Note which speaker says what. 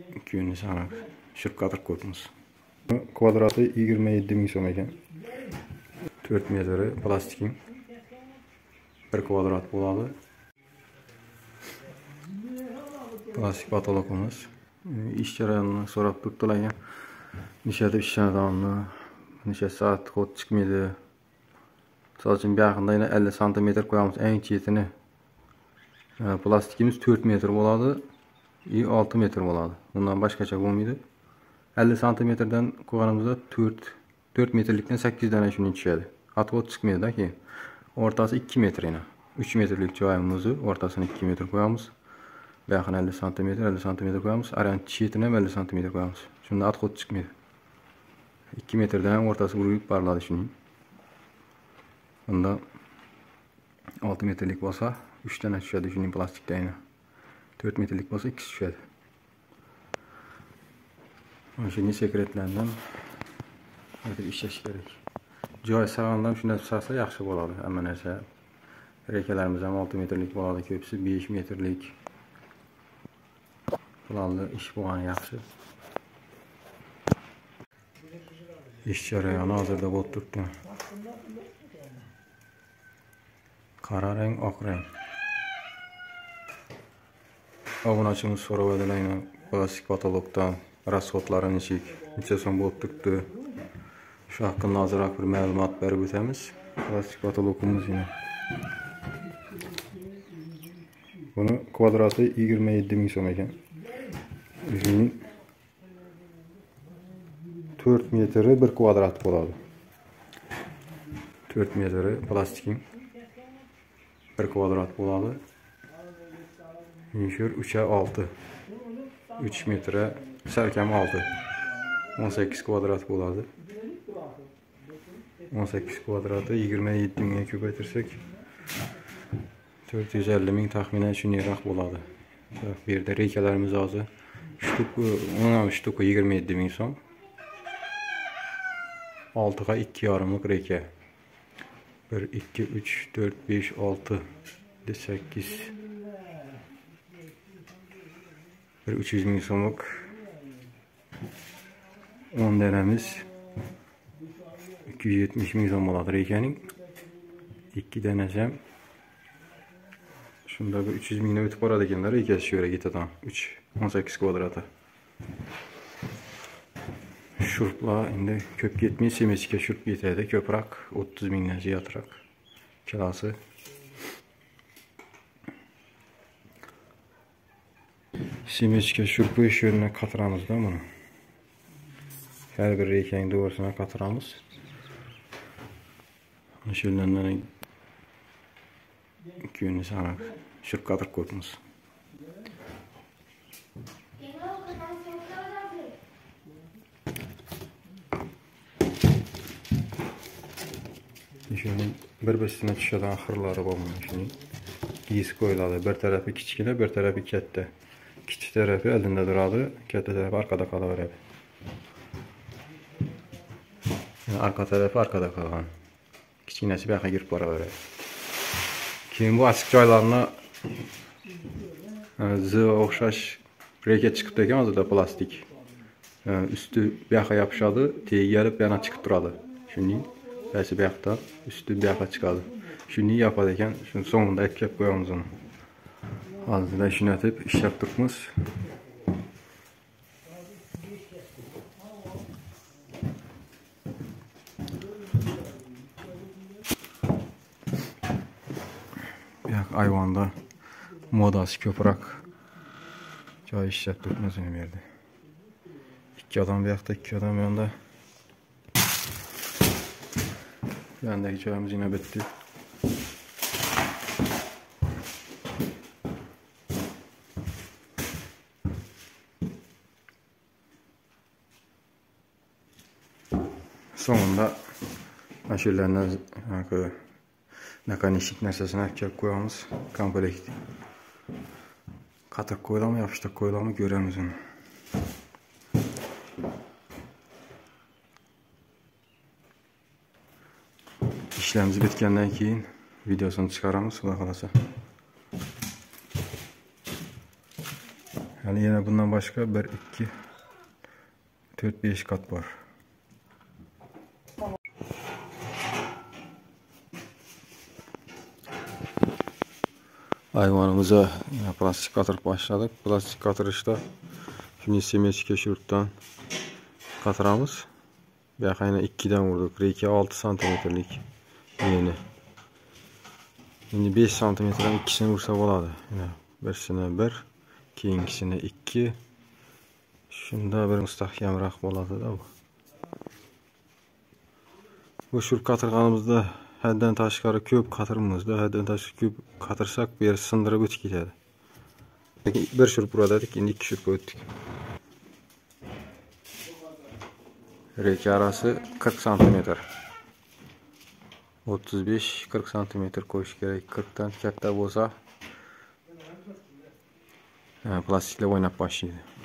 Speaker 1: 2 yönlü sanak. Şirkadır korpumuz. Kvadratı 27.000 so'm ekan. 4 metri plastikin 1 kvadrat bo'ladi. Plastik patoloqimiz. İş jarayonini so'rab turibdilar. Necha deb ishlanadi, necha soat kod chiqmaydi. Misol uchun bu yoqda 50 cm qo'yamiz eng chetini. Plastikimiz 4 metr bo'ladi, 6 metr bo'ladi. Bundan boshqacha bo'lmaydi. 50 cm'dan qo'yganimizda 4 metrlikdan 8 dana shuni tushadi. Atkod chiqmaydi-da keyin. O'rtasi 2 metr yana. 3 metrlik joyimizni o'rtasini 2 metr qo'yamiz. Bu yoqni 50 cm qo'yamiz. Aran chetini ham 50 cm qo'yamiz. Shunda atkod chiqmaydi. 2 metrdan ham o'rtasi urib bariladi shuning. Bunda 6 metrlik bo'lsa 3 dana tushadi shuning plastikdan yana. 4 metrlik bo'lsa 2 tushadi. Shuning sekretlaridan aytib ishlash kerak. Joy sog'lom shunday tushsa yaxshi bo'ladi. Hamma narsa rekalarimiz ham 6 metrlik bo'ladi, ko'psi 5 metrlik. Bularni ish bo'lgani yaxshi. İş jarayoni hozirda bo'lib turibdi. Qora rang, oq rang. Obunachimiz so'ravadilar plastik patologdan rasxodlari necha so'm bo'lib turibdi. Shu haqida ozroq bir ma'lumot berib o'tamiz. Plastik patologimiz yana. Buni kvadrati 27.000 so'm ekan. 4 metri 1 kvadrat bo'ladi. 4 metri plastikin 1 kvadrat bo'ladi. Yuşur 3'e 6. 3 metre sarkam 6. 18 kvadrat bo'ladi. 18 kvadratı 27.000'e ko'paytirsak 450.000 taxminan shuningroq bo'ladi. Bu yerda rekalarimiz hozir shtuka 27.000 so'm. 6'ga 2,5'lik reka. 1 2 3 4 5 6 8 bir 300.000 so'mlik 10 danamiz 270.000 so'm bo'ladi rekaning. 2 danasi ham shunda bir 300.000 dan o'tib boradi ekanlar, rekasi shu yerga ketadi. 18 kvadrati. Shurplar endi ko'p ketmay, semechka shurp ketadi, ko'proq 30.000 dan ziyodroq kilosi. Semechka shurpi shu yerga qatiramiz-da buni. Har bir rekaning to'g'risini qatiramiz. Shu yerdan 2 yönlü sanak shurp qatirib qo'yamiz. Şunun bir-birine tushadigan xirlari bor mana shuning. Yesi qo'yiladi. Bir tarafi kichkina, bir tarafi katta. Kichik tarafi oldinda turadi, katta tarafi orqada qolaveradi. Yani arqa tarafi orqada qolgan. Kichkinasi bu yoqqa kirib boraveradi. Keyin bu ochiq joylarni z o'xshash reka chiqib ekan hozirda plastik. Üstü bu yoqqa yopishadi, tegib yana chiqib turadi. Shuning Bəzi bu yoqdan üstü bu yoqqa chiqadi. Shuni yapadi ekan, shuni so'ngida aytib qo'yamiz uni. Hozirda shuni atib ishlab turibmiz. Bu yoq ayvonda modasi ko'proq joy ishlab turibmiz bu yerda. 2 odam bu yoqda, 2 odam bu yoqda. Yandaki çayımız yine bitti. Sonunda aşırılarından mekanik narsasini akıp koyamız. Komplekt. Qatık koyulamı, yapıştık koyulamı göremiz onu. İşlerimiz bitkenden keyin videosunu çıkaramiz, xudo xolasa. Yani yine bundan başka 1, 2, 4, 5 kat var. Hayvanımıza yine plastik katırıp başladık. Plastik katırışta şimdi semeçke şurttan katıramız. Baka yine 2'den vurduk. Reiki 6 santimetrelik yeni. Şimdi 5 santimetreden ikisini vursa oladı. Yine birisine 1, keyingisine 2. Şunda bir müstahkemroq bo'ladi da bu. Bu şur katırganımızda haddan tashqari ko'p katırmızda. Haddan tashqari ko'p katırsak bu yer sındırıp o'tib ketadi. Bir şurup uradadik, endi 2 şurup o'tdik. Reiki arası 40 santimetr. 35-40 santimetr koyuş kerak. 40'dan katta bo'lsa plastikle oynab boshlaydi.